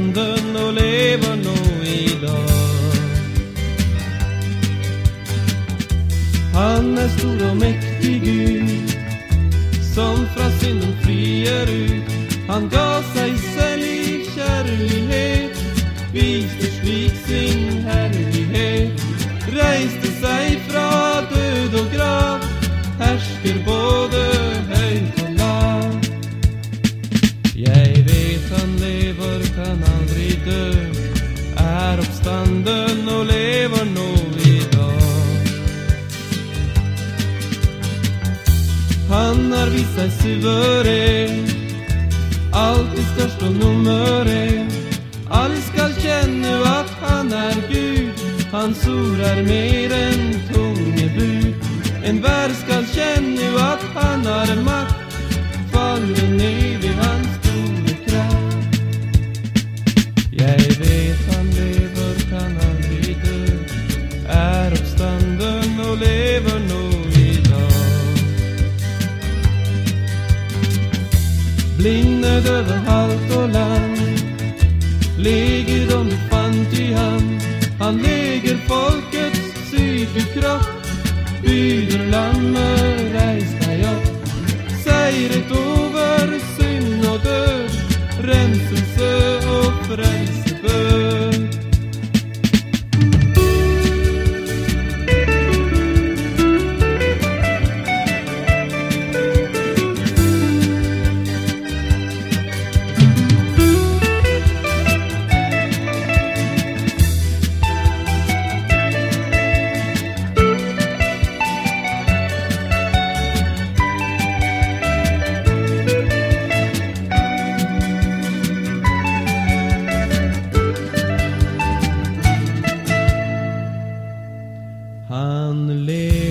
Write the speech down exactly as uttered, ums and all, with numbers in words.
uppstånden och lever nog idag. Han är stor och mäktig Gud, som från synden frier ut. Han gav sig själv i kärlighet, viste svik sin härlighet, reste sig från död och grav, härsker både höjt och lav. Jag vet han lever, kan aldrig dö, är uppstånden och lever nog idag. Han har visat suverän, alltid störst och nummer en. Alla skall känna att han är Gud, hans ord är mer än tungebud. En värld skall känna att han har makt, faller ner vid hans stora kraft. Jag vet han lever, kan aldrig dö, är uppstånden och lever nog idag. Blindad över halt och land, läger de fant i hand. Han läger folkets psykekropp, byder lammet reis dig upp. Seiret över synd och död, renselse och frälsebön. Han lever.